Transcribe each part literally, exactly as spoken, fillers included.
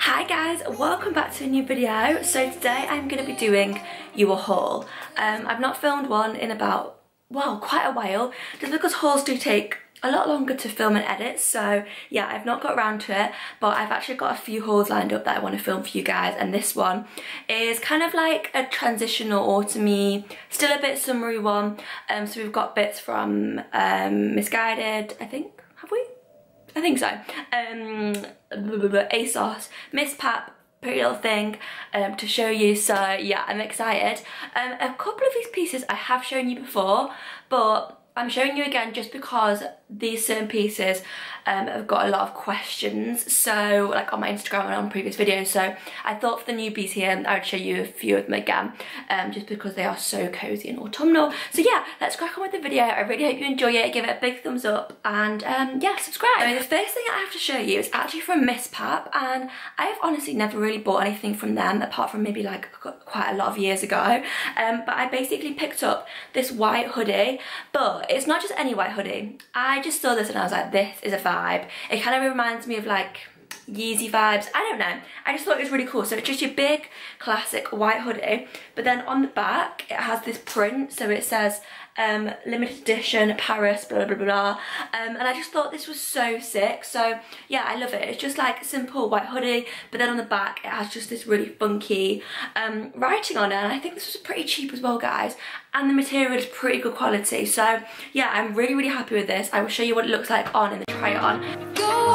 Hi guys, welcome back to a new video. So today I'm going to be doing you a haul. Um, I've not filmed one in about, well, quite a while, just because hauls do take a lot longer to film and edit. So yeah, I've not got around to it, but I've actually got a few hauls lined up that I want to film for you guys, and this one is kind of like a transitional autumn-y, still a bit summery one. Um, so we've got bits from um, Misguided, I think, have we? I think so. Um, ASOS, MISSPAP, pretty little thing um, to show you. So yeah, I'm excited. Um, a couple of these pieces I have shown you before, but I'm showing you again just because these certain pieces um, have got a lot of questions, so like on my Instagram and on previous videos. So I thought for the newbies here I would show you a few of them again, um, just because they are so cozy and autumnal. So yeah, let's crack on with the video. I really hope you enjoy it. Give it a big thumbs up and um, yeah, subscribe. So the first thing I have to show you is actually from MISSPAP, and I have honestly never really bought anything from them apart from maybe like quite a lot of years ago. Um, but I basically picked up this white hoodie, but it's not just any white hoodie. I just saw this and I was like, this is a vibe. It kind of reminds me of like Yeezy vibes. I don't know. I just thought it was really cool. So it's just your big classic white hoodie, but then on the back it has this print. So it says um, limited edition Paris, blah blah blah blah. Um, and I just thought this was so sick. So yeah, I love it. It's just like a simple white hoodie, but then on the back it has just this really funky um, writing on it. And I think this was pretty cheap as well, guys. And the material is pretty good quality. So yeah, I'm really really happy with this. I will show you what it looks like on in the try on.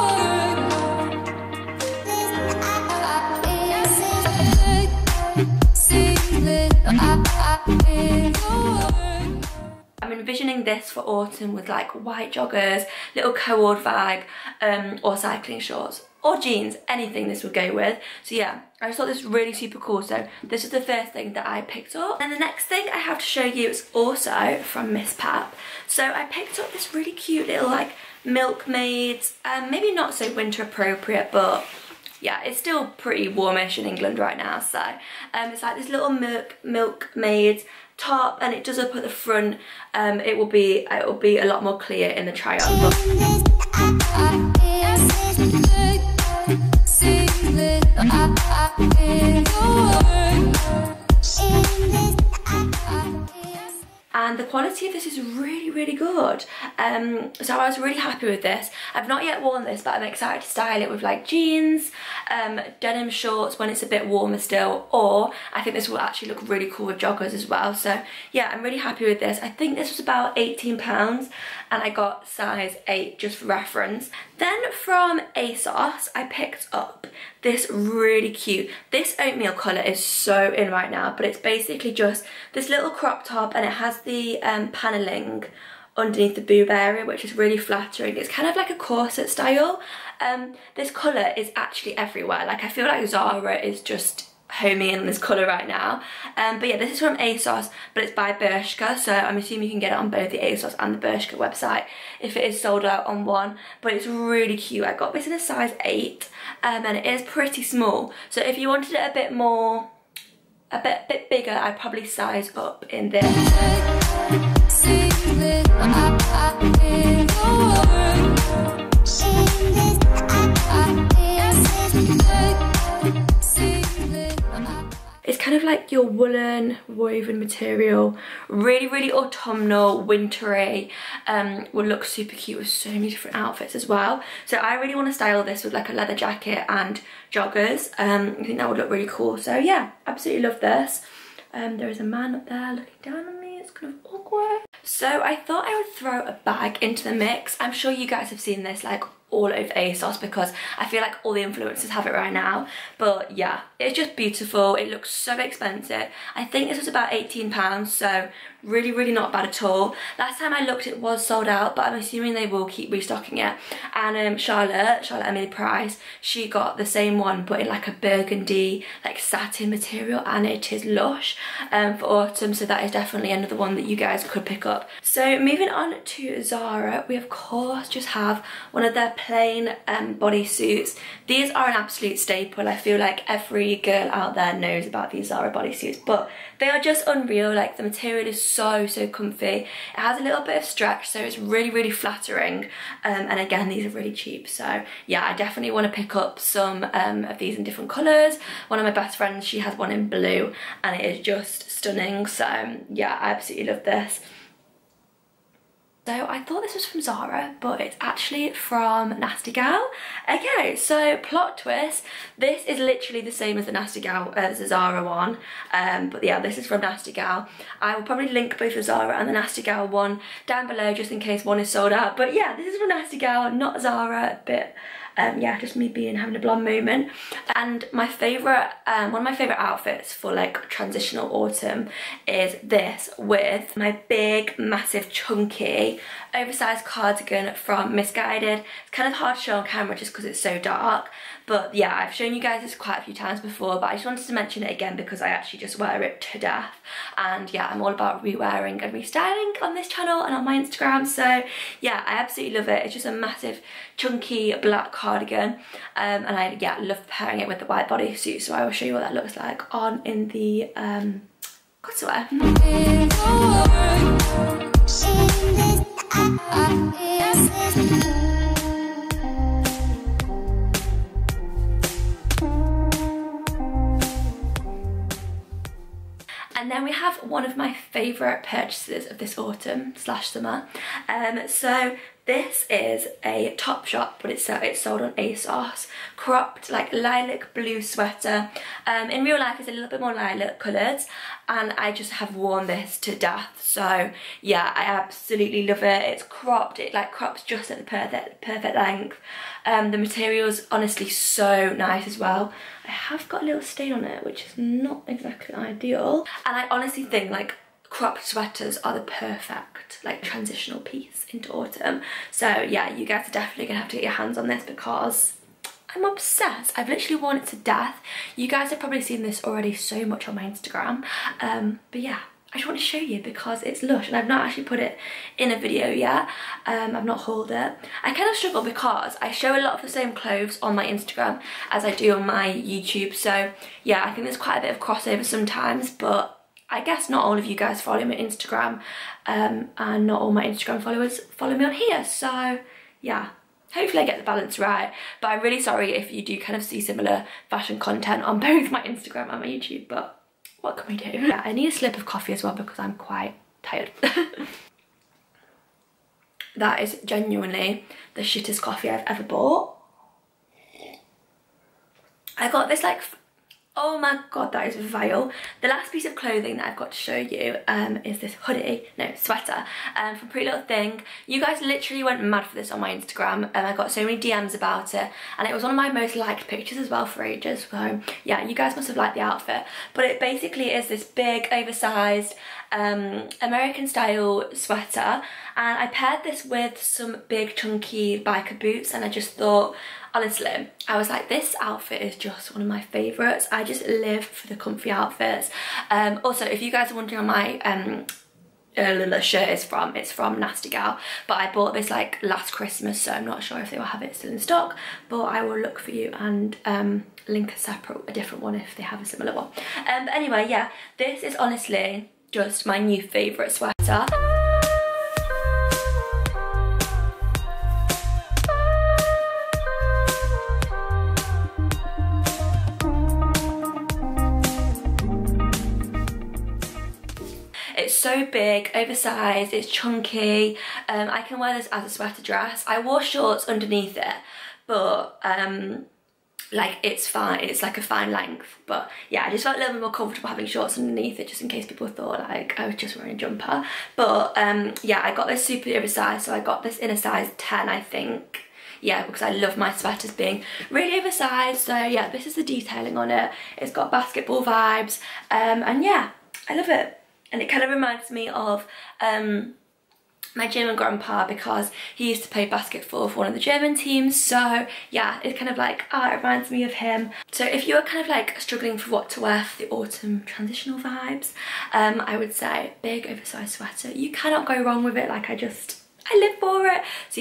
I'm envisioning this for autumn with like white joggers, little co-ord bag, um, or cycling shorts, or jeans, anything this would go with. So yeah, I just thought this was really super cool. So this is the first thing that I picked up. And the next thing I have to show you is also from MISSPAP. So I picked up this really cute little like milkmaids, um, maybe not so winter appropriate, but yeah, it's still pretty warmish in England right now. So um, it's like this little milk milkmaid top, and it does up at the front. Um, it will be it will be a lot more clear in the try on. But and the quality of this is really really good. Um, so I was really happy with this. I've not yet worn this, but I'm excited to style it with like jeans, um, denim shorts when it's a bit warmer still, or I think this will actually look really cool with joggers as well. So yeah, I'm really happy with this. I think this was about eighteen pounds and I got size eight just for reference. Then from ASOS I picked up this really cute, this oatmeal colour is so in right now, but it's basically just this little crop top, and it has the um, panelling underneath the boob area, which is really flattering. It's kind of like a corset style. Um, this colour is actually everywhere. Like I feel like Zara is just homing in this colour right now. Um, but yeah, this is from ASOS, but it's by Bymehshake, so I'm assuming you can get it on both the ASOS and the Bymehshake website if it is sold out on one. But it's really cute. I got this in a size eight, um, and it is pretty small. So if you wanted it a bit more, a bit, bit bigger, I'd probably size up in this. It's kind of like your woolen woven material, really really autumnal, wintry, um, will look super cute with so many different outfits as well. So I really want to style this with like a leather jacket and joggers. um, I think that would look really cool. So yeah, absolutely love this. Um, there is a man up there looking down on me, it's kind of awkward. So I thought I would throw a bag into the mix. I'm sure you guys have seen this like all over ASOS because I feel like all the influencers have it right now. But yeah, it's just beautiful. It looks so expensive. I think this was about eighteen pounds, so really really not bad at all. Last time I looked it was sold out, but I'm assuming they will keep restocking it. And um, Charlotte, Charlotte Emily Price, she got the same one but in like a burgundy like satin material, and it is lush um, for autumn, so that is definitely another one that you guys could pick up. So moving on to Zara, we of course just have one of their plain um, bodysuits. These are an absolute staple. I feel like every girl out there knows about these Zara bodysuits, but they are just unreal. Like the material is so, so comfy. It has a little bit of stretch, so it's really, really flattering. Um, and again, these are really cheap. So yeah, I definitely want to pick up some um, of these in different colours. One of my best friends, she has one in blue and it is just stunning. So yeah, I absolutely love this. So I thought this was from Zara, but it's actually from Nasty Gal. Okay, so plot twist. This is literally the same as the Nasty Gal, as the Zara one. Um, but yeah, this is from Nasty Gal. I will probably link both the Zara and the Nasty Gal one down below just in case one is sold out. But yeah, this is from Nasty Gal, not Zara, a bit... Um, yeah, just me being having a blonde moment. And my favourite, um, one of my favourite outfits for like transitional autumn is this with my big, massive, chunky, oversized cardigan from Missguided. It's kind of hard to show on camera just because it's so dark. But yeah, I've shown you guys this quite a few times before, but I just wanted to mention it again because I actually just wear it to death. And yeah, I'm all about re-wearing and restyling on this channel and on my Instagram. So yeah, I absolutely love it. It's just a massive, chunky black cardigan. Um, and I, yeah, love pairing it with the white bodysuit. So I will show you what that looks like on in the um, cutaway. And then we have one of my favourite purchases of this autumn slash summer. Um, so this is a Topshop, but it's, uh, it's sold on ASOS. Cropped, like lilac blue sweater. Um, in real life it's a little bit more lilac coloured, and I just have worn this to death. So yeah, I absolutely love it. It's cropped, it like crops just at the perfect, perfect length. Um, the material's honestly so nice as well. I have got a little stain on it, which is not exactly ideal. And I honestly think like cropped sweaters are the perfect like transitional piece into autumn. So yeah, you guys are definitely gonna have to get your hands on this because I'm obsessed. I've literally worn it to death. You guys have probably seen this already so much on my Instagram. Um, but yeah, I just want to show you because it's lush and I've not actually put it in a video yet. Um, I've not hauled it. I kind of struggle because I show a lot of the same clothes on my Instagram as I do on my YouTube. So yeah, I think there's quite a bit of crossover sometimes, but I guess not all of you guys follow me on Instagram, um, and not all my Instagram followers follow me on here. So yeah, hopefully I get the balance right. But I'm really sorry if you do kind of see similar fashion content on both my Instagram and my YouTube, but what can we do? Yeah, I need a slip of coffee as well because I'm quite tired. That is genuinely the shittest coffee I've ever bought. I got this like, oh my god, that is vile. The last piece of clothing that I've got to show you um, is this hoodie, no, sweater, um, from Pretty Little Thing. You guys literally went mad for this on my Instagram, and I got so many D Ms about it, and it was one of my most liked pictures as well for ages. So yeah, you guys must have liked the outfit. But it basically is this big, oversized, um, American style sweater, and I paired this with some big chunky biker boots, and I just thought, honestly, I was like, this outfit is just one of my favourites. I just live for the comfy outfits. Um, also, if you guys are wondering where my um, uh, shirt is from, it's from Nasty Gal. But I bought this like last Christmas, so I'm not sure if they will have it still in stock. But I will look for you and um, link a separate, a different one if they have a similar one. Um, but anyway, yeah, this is honestly just my new favourite sweater. It's so big, oversized, it's chunky. Um, I can wear this as a sweater dress. I wore shorts underneath it, but um, like it's fine, it's like a fine length. But yeah, I just felt a little bit more comfortable having shorts underneath it, just in case people thought like I was just wearing a jumper. But um, yeah, I got this super oversized, so I got this in a size ten, I think. Yeah, because I love my sweaters being really oversized. So yeah, this is the detailing on it. It's got basketball vibes, um, and yeah, I love it. And it kind of reminds me of um, my German grandpa, because he used to play basketball for one of the German teams. So yeah, it's kind of like, ah, oh, it reminds me of him. So if you're kind of like struggling for what to wear for the autumn transitional vibes, um, I would say big oversized sweater. You cannot go wrong with it. Like I just, I live for it. So yeah,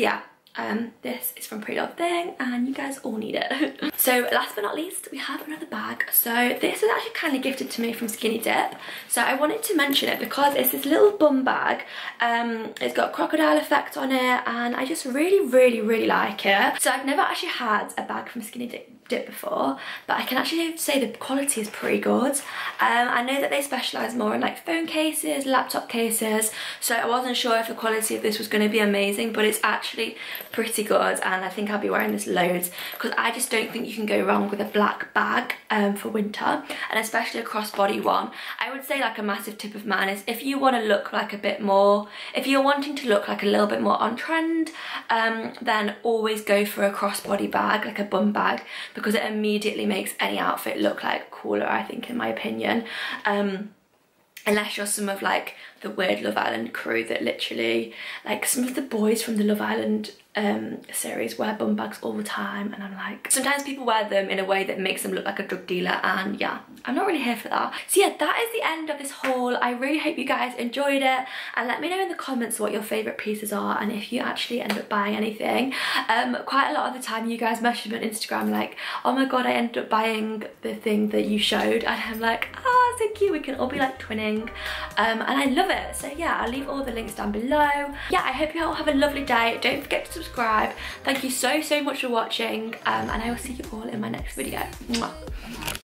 Um, this is from Pretty Little Thing and you guys all need it. So last but not least, we have another bag. So this was actually kindly gifted to me from Skinny Dip. So I wanted to mention it because it's this little bum bag. Um, it's got crocodile effect on it and I just really, really, really like it. So I've never actually had a bag from Skinny Dip Dip before, but I can actually say the quality is pretty good. Um, I know that they specialise more in like phone cases, laptop cases, so I wasn't sure if the quality of this was going to be amazing, but it's actually pretty good and I think I'll be wearing this loads because I just don't think you can go wrong with a black bag um, for winter, and especially a crossbody one. I would say like a massive tip of mine is if you want to look like a bit more, if you're wanting to look like a little bit more on trend, um, then always go for a crossbody bag, like a bum bag, because it immediately makes any outfit look like cooler, I think, in my opinion. Um, unless you're some of like the weird Love Island crew that literally, like some of the boys from the Love Island um, series wear bum bags all the time, and I'm like, sometimes people wear them in a way that makes them look like a drug dealer, and yeah, I'm not really here for that. So yeah, that is the end of this haul. I really hope you guys enjoyed it, and let me know in the comments what your favourite pieces are and if you actually end up buying anything. Um, quite a lot of the time you guys message me on Instagram like, oh my god, I ended up buying the thing that you showed, and I'm like, ah, so cute, we can all be like twinning, um, and I love it. So yeah, I'll leave all the links down below. Yeah, I hope you all have a lovely day. Don't forget to subscribe. Thank you so, so much for watching, um, and I will see you all in my next video. Mwah.